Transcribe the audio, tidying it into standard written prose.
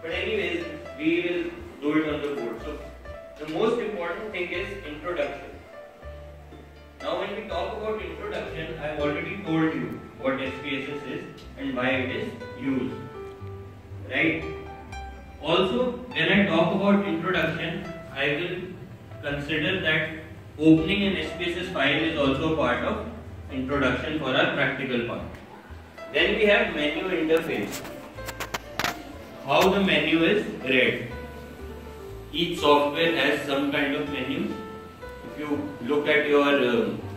But anyways, we will do it on the board. So the most important thing is introduction. Now when we talk about introduction, I have already told you what SPSS is and why it is used. Right? Also, when I talk about introduction, I will consider that opening an SPSS file is also part of introduction for our practical part. Then we have menu interface. How the menu is read. Each software has some kind of menu. If you look at your